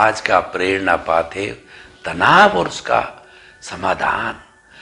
आज का प्रेरणा पाथे तनाव और उसका समाधान।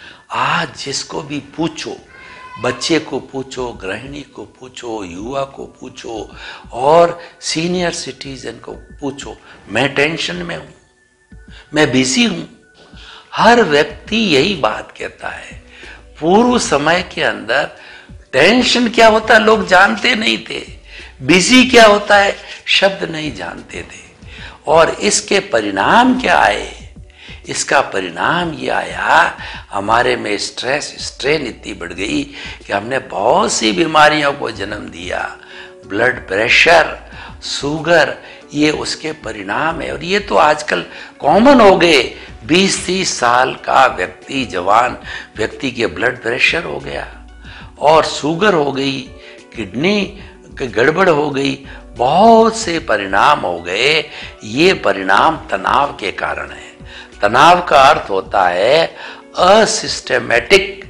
आज जिसको भी पूछो, बच्चे को पूछो, गृहिणी को पूछो, युवा को पूछो और सीनियर सिटीजन को पूछो, मैं टेंशन में हूं, मैं बिजी हूं। हर व्यक्ति यही बात कहता है। पूर्व समय के अंदर टेंशन क्या होता है लोग जानते नहीं थे, बिजी क्या होता है शब्द नहीं जानते थे। और इसके परिणाम क्या आए? इसका परिणाम ये आया, हमारे में स्ट्रेस स्ट्रेन इतनी बढ़ गई कि हमने बहुत सी बीमारियों को जन्म दिया। ब्लड प्रेशर, शुगर, ये उसके परिणाम है। और ये तो आजकल कॉमन हो गए। 20-30 साल का व्यक्ति, जवान व्यक्ति के ब्लड प्रेशर हो गया और शुगर हो गई, किडनी की गड़बड़ हो गई, बहुत से परिणाम हो गए। ये परिणाम तनाव के कारण है। तनाव का अर्थ होता है असिस्टेमेटिक,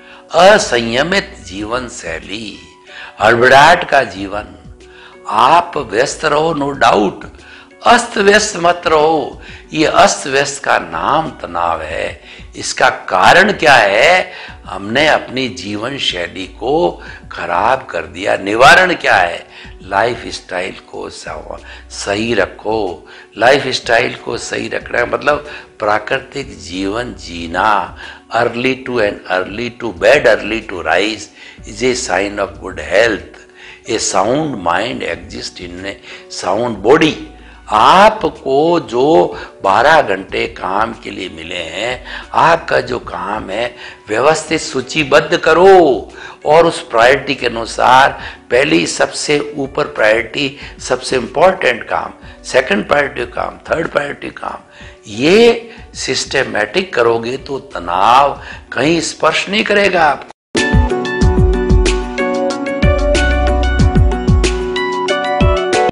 असंयमित जीवन शैली, हड़बड़ाहट का जीवन। आप व्यस्त रहो, नो डाउट, अस्त व्यस्त मत रहो। ये अस्त व्यस्त का नाम तनाव है। इसका कारण क्या है? हमने अपनी जीवन शैली को खराब कर दिया। निवारण क्या है? लाइफ स्टाइल को सही रखो। लाइफ स्टाइल को सही रखना मतलब प्राकृतिक जीवन जीना। Early to and early to bed, early to rise is a sign of good health. A sound mind exist in a sound body. आपको जो 12 घंटे काम के लिए मिले हैं, आपका जो काम है व्यवस्थित सूचीबद्ध करो और उस प्रायोरिटी के अनुसार पहली सबसे ऊपर प्रायोरिटी, सबसे इंपॉर्टेंट काम, सेकंड प्रायोरिटी काम, थर्ड प्रायोरिटी काम, ये सिस्टेमेटिक करोगे तो तनाव कहीं स्पर्श नहीं करेगा आपको।